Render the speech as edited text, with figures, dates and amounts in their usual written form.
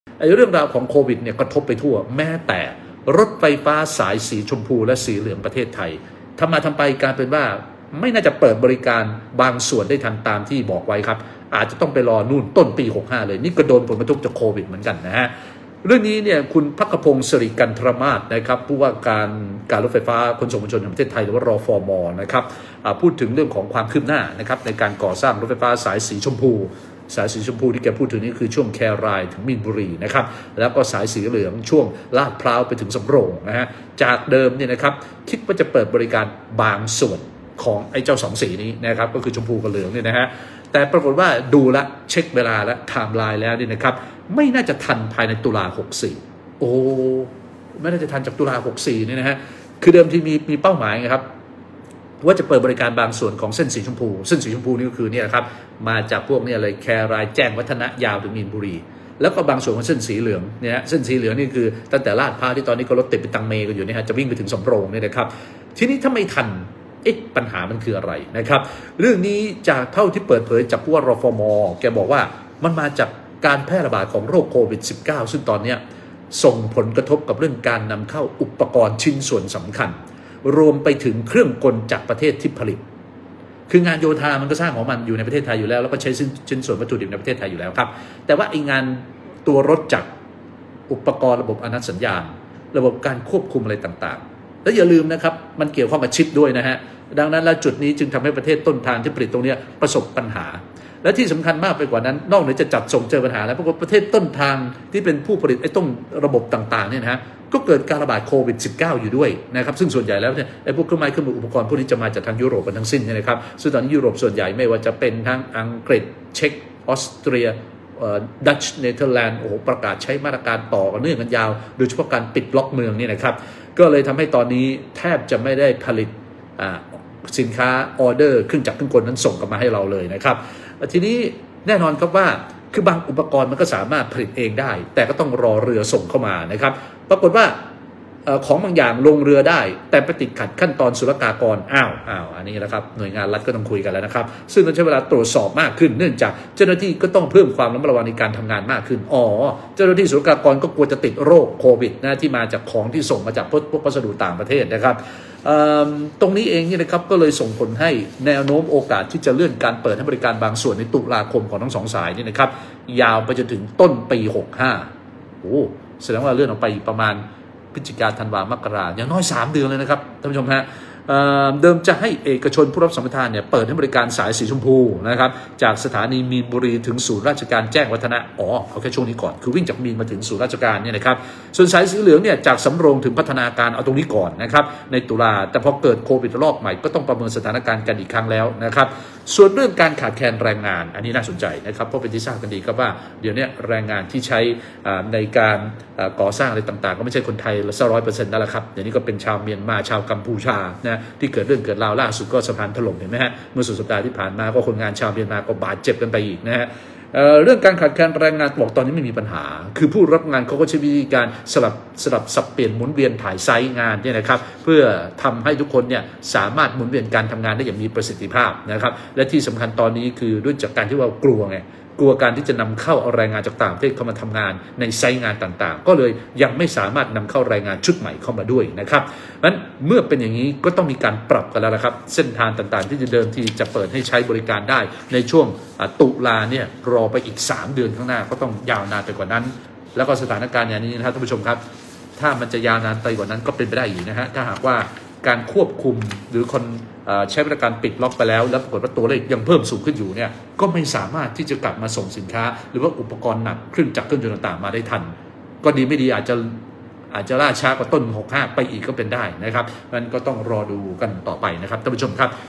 เรื่องราวของโควิดเนี่ยกระทบไปทั่วแม้แต่รถไฟฟ้าสายสีชมพูและสีเหลืองประเทศไทยทำมาทำไปการเป็นว่าไม่น่าจะเปิดบริการบางส่วนได้ทันตามที่บอกไว้ครับอาจจะต้องไปรอนู่นต้นปี65เลยนี่ก็โดนผลกระทบจากโควิดเหมือนกันนะฮะเรื่องนี้เนี่ยคุณภักพงศ์สิริกันทรมาศนะครับผู้ว่าการรถไฟฟ้าขนส่งมวลชนแห่งประเทศไทยหรือว่ารฟม.นะครับพูดถึงเรื่องของความคืบหน้านะครับในการก่อสร้างรถไฟฟ้าสายสีชมพูที่แกพูดถึงนี่คือช่วงแครายถึงมีนบุรีนะครับแล้วก็สายสีเหลืองช่วงลาดพร้าวไปถึงสำโรงนะฮะจากเดิมเนี่ยนะครับคิดว่าจะเปิดบริการบางส่วนของไอ้เจ้าสองสีนี้นะครับก็คือชมพูกับเหลืองเนี่ยนะฮะแต่ปรากฏว่าดูละเช็คเวลาและไทม์ไลน์แล้วนี่นะครับไม่น่าจะทันภายในตุลา64โอ้ไม่น่าจะทันจากตุลา64นี่นะฮะคือเดิมที่มีเป้าหมายนะครับว่าจะเปิดบริการบางส่วนของเส้นสีชมพูเส้นสีชมพูนี่ก็คือเนี่ยครับมาจากพวกเนี่ยเลยแครายแจ้งวัฒนะยาวถึงมีนบุรีแล้วก็บางส่วนของเส้นสีเหลืองเนี่ยเส้นสีเหลืองนี่คือตั้งแต่ลาดพร้าวที่ตอนนี้ก็รถติดไปตังเมกันอยู่เนี่ยฮะจะวิ่งไปถึงสำโรงเนี่ยนะครับทีนี้ถ้าไม่ทันปัญหามันคืออะไรนะครับเรื่องนี้จากเท่าที่เปิดเผยจากผู้ว่ารฟม.แกบอกว่ามันมาจากการแพร่ระบาดของโรคโควิด -19 ซึ่งตอนนี้ส่งผลกระทบกับเรื่องการนำเข้าอุปกรณ์ชิ้นส่วนสำคัญรวมไปถึงเครื่องกลจากประเทศที่ผลิตคืองานโยธามันก็สร้างของมันอยู่ในประเทศไทยอยู่แล้วแล้วก็ใช้ชิ้นส่วนวัตถุดิบในประเทศไทยอยู่แล้วครับแต่ว่าไอ้งานตัวรถจักรอุปกรณ์ระบบอนุสัญญาณระบบการควบคุมอะไรต่างๆแล้วอย่าลืมนะครับมันเกี่ยวข้องกับชิปด้วยนะฮะดังนั้นแล้วจุดนี้จึงทำให้ประเทศต้นทางที่ผลิตตรงนี้ประสบปัญหาและที่สำคัญมากไปกว่านั้นนอกเหนือจะจัดส่งเจอปัญหาแล้วปรากฏประเทศต้นทางที่เป็นผู้ผลิตไอ้ต้นระบบต่างๆเนี่ยนะฮะก็เกิดการระบาดโควิด -19 อยู่ด้วยนะครับซึ่งส่วนใหญ่แล้วเนี่ยไอ้พวกเครื่องไม้เครื่องมืออุปกรณ์พวกนี้จะมาจากทางยุโรปกันทั้งสิ้นนะครับซึ่งตอนนี้ยุโรปส่วนใหญ่ไม่ว่าจะเป็นทั้งอังกฤษเช็กออสเตรียดัตช์เนเธอร์แลนด์โอ้โหประกาศใช้มาตรการต่อกันเนื่องกันยาวโดยเฉพาะการปิดล็อกเมืองนี่นะครับก็เลยทำให้ตอนนี้แทบจะไม่ได้ผลิตสินค้าออเดอร์เครื่องจักรเครื่องกลนั้นส่งกลับมาให้เราเลยนะครับทีนี้แน่นอนครับว่าคือบางอุปกรณ์มันก็สามารถผลิตเองได้แต่ก็ต้องรอเรือส่งเข้ามานะครับปรากฏว่าของบางอย่างลงเรือได้แต่ไปติดขัดขั้นตอนศุลกากรอันนี้นะครับหน่วยงานรัฐก็ต้องคุยกันแล้วนะครับซึ่งต้องใช้เวลาตรวจสอบมากขึ้นเนื่องจากเจ้าหน้าที่ก็ต้องเพิ่มความระมัดระวังในการทำงานมากขึ้นเจ้าหน้าที่ศุลกากรก็กลัวจะติดโรคโควิดนะที่มาจากของที่ส่งมาจากพวกพัสดุต่างประเทศนะครับตรงนี้เองนี่นะครับก็เลยส่งผลให้แนวโน้มโอกาสที่จะเลื่อนการเปิดให้บริการบางส่วนในตุลาคมของทั้งสองสายนี่นะครับยาวไปจนถึงต้นปี65แสดงว่าเลื่อนออกไปประมาณพฤศจิกาธันวามกราอย่างน้อย3 เดือนเลยนะครับท่านผู้ชมฮะเดิมจะให้เอกชนผู้รับสัมปทานเนี่ยเปิดให้บริการสายสีชมพูนะครับจากสถานีมีนบุรีถึงศูนย์ราชการแจ้งวัฒนะเอาแค่ช่วงนี้ก่อนคือวิ่งจากมีนมาถึงศูนย์ราชการเนี่ยนะครับส่วนสายสีเหลืองเนี่ยจากสำโรงถึงพัฒนาการเอาตรงนี้ก่อนนะครับในตุลาแต่พอเกิดโควิดรอบใหม่ก็ต้องประเมินสถานการณ์กันอีกครั้งแล้วนะครับส่วนเรื่องการขาดแคลนแรงงานอันนี้น่าสนใจนะครับเพราะเป็นที่ทราบกันดีครับว่าเดี๋ยวนี้แรงงานที่ใช้ในการก่อสร้างอะไรต่างๆก็ไม่ใช่คนไทยละ100%แล้วละครับเดี๋ยวนี้ก็เป็นชาวเมียนมาชาวกัมพูชานะที่เกิดเรื่องเกิดราวล่าสุดก็สะพานถล่มเห็นไหมฮะเมื่อสุดสัปดาห์ที่ผ่านมาก็คนงานชาวเมียนมาก็บาดเจ็บกันไปอีกนะฮะเรื่องการขาดแคลนแรงงานบอกตอนนี้ไม่มีปัญหาคือผู้รับงานเขาก็ใช้วิธีการสลับสับเปลี่ยนหมุนเวียนถ่ายไซส์งานเนี่ยนะครับเพื่อทำให้ทุกคนเนี่ยสามารถหมุนเวียนการทำงานได้อย่างมีประสิทธิภาพนะครับและที่สำคัญตอนนี้คือด้วยจากการที่ว่ากลัวการที่จะนำเข้าเอาแรงงานจากต่างประเทศเข้ามาทำงานในไซต์งานต่างๆก็เลยยังไม่สามารถนำเข้าแรงงานชุดใหม่เข้ามาด้วยนะครับนั้นเมื่อเป็นอย่างนี้ก็ต้องมีการปรับกันแล้วนะครับเส้นทางต่างๆที่จะเดิมที่จะเปิดให้ใช้บริการได้ในช่วงตุลาเนี่ยรอไปอีก3 เดือนข้างหน้าก็ต้องยาวนานไปกว่านั้นแล้วก็สถานการณ์อย่างนี้นะครับท่านผู้ชมครับถ้ามันจะยาวนานไปกว่านั้นก็เป็นไปได้อีกนะฮะถ้าหากว่าการควบคุมหรือคนใช้บริการปิดล็อกไปแล้วปรากฏว่าตัวเลขยังเพิ่มสูงขึ้นอยู่เนี่ยก็ไม่สามารถที่จะกลับมาส่งสินค้าหรือว่าอุปกรณ์หนักเครื่องจักรเครื่องยนต์ต่างๆมาได้ทันก็ดีไม่ดีอาจจะล่าช้ากว่าต้น65ไปอีกก็เป็นได้นะครับงั้นก็ต้องรอดูกันต่อไปนะครับท่านผู้ชมครับ